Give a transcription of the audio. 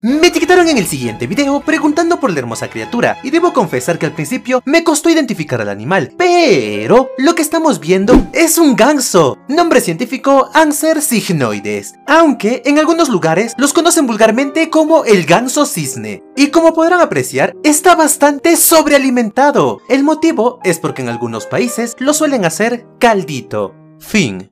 Me etiquetaron en el siguiente video preguntando por la hermosa criatura y debo confesar que al principio me costó identificar al animal, pero lo que estamos viendo es un ganso, nombre científico Anser signoides, aunque en algunos lugares los conocen vulgarmente como el ganso cisne, y como podrán apreciar está bastante sobrealimentado. El motivo es porque en algunos países lo suelen hacer caldito. Fin.